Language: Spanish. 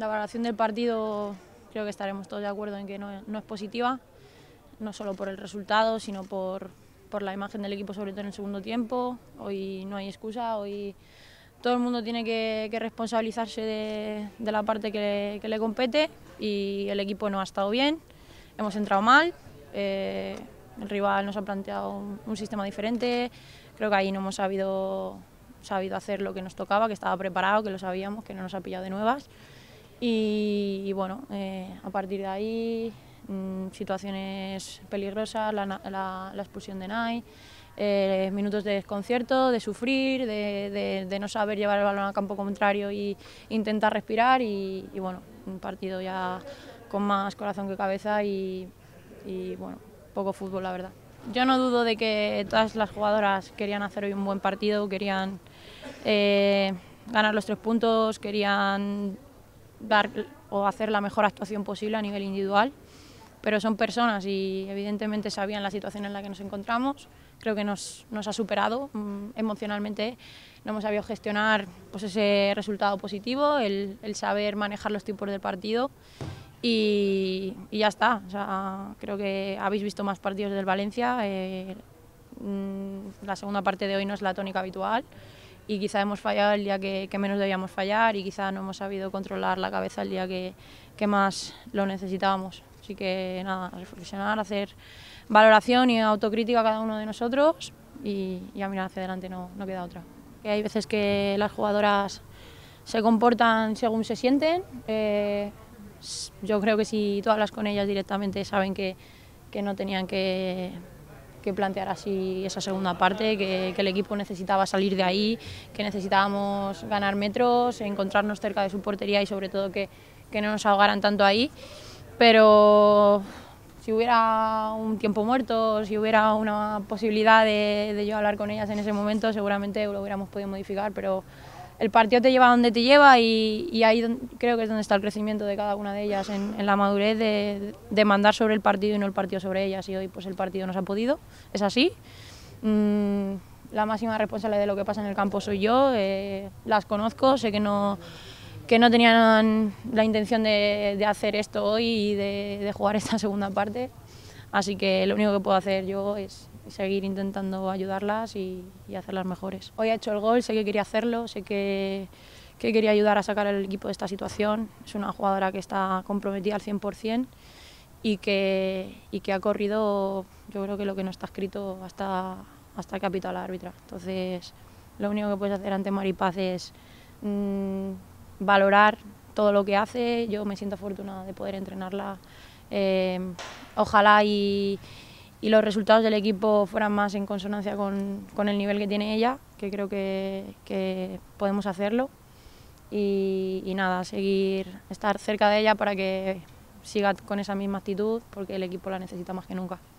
La valoración del partido creo que estaremos todos de acuerdo en que no es positiva, no solo por el resultado, sino por la imagen del equipo, sobre todo en el segundo tiempo. Hoy no hay excusa, hoy todo el mundo tiene que responsabilizarse de la parte que le compete y el equipo no ha estado bien, hemos entrado mal, el rival nos ha planteado un sistema diferente, creo que ahí no hemos sabido hacer lo que nos tocaba, que estaba preparado, que lo sabíamos, que no nos ha pillado de nuevas y bueno, a partir de ahí situaciones peligrosas, la expulsión de Nay, minutos de desconcierto, de sufrir, de no saber llevar el balón al campo contrario e intentar respirar y bueno, un partido ya con más corazón que cabeza y bueno, poco fútbol la verdad. Yo no dudo de que todas las jugadoras querían hacer hoy un buen partido, querían ganar los 3 puntos, querían dar o hacer la mejor actuación posible a nivel individual, pero son personas y evidentemente sabían la situación en la que nos encontramos. Creo que nos ha superado emocionalmente, no hemos sabido gestionar pues, ese resultado positivo, el saber manejar los tiempos del partido y ya está. O sea, creo que habéis visto más partidos del Valencia, la segunda parte de hoy no es la tónica habitual y quizá hemos fallado el día que menos debíamos fallar y quizá no hemos sabido controlar la cabeza el día que más lo necesitábamos. Así que nada, reflexionar, hacer valoración y autocrítica a cada uno de nosotros y a mirar hacia adelante, no queda otra. Hay veces que las jugadoras se comportan según se sienten. Yo creo que si tú hablas con ellas directamente saben que no tenían que plantear así esa segunda parte, que el equipo necesitaba salir de ahí, que necesitábamos ganar metros, encontrarnos cerca de su portería y sobre todo que no nos ahogaran tanto ahí. Pero si hubiera un tiempo muerto, si hubiera una posibilidad de yo hablar con ellas en ese momento, seguramente lo hubiéramos podido modificar, pero el partido te lleva a donde te lleva y ahí creo que es donde está el crecimiento de cada una de ellas, en la madurez de mandar sobre el partido y no el partido sobre ellas, y hoy pues el partido nos ha podido, es así. La máxima responsable de lo que pasa en el campo soy yo, las conozco, sé que no tenían la intención de hacer esto hoy y de jugar esta segunda parte, así que lo único que puedo hacer yo es seguir intentando ayudarlas y hacerlas mejores. Hoy ha hecho el gol, sé que quería hacerlo, sé que quería ayudar a sacar al equipo de esta situación. Es una jugadora que está comprometida al 100% y que ha corrido, yo creo que lo que no está escrito hasta que ha pitado la árbitra. Entonces, lo único que puedes hacer ante Maripaz es valorar todo lo que hace. Yo me siento afortunada de poder entrenarla. Ojalá y los resultados del equipo fueran más en consonancia con el nivel que tiene ella, que creo que podemos hacerlo. Y nada, estar cerca de ella para que siga con esa misma actitud, porque el equipo la necesita más que nunca.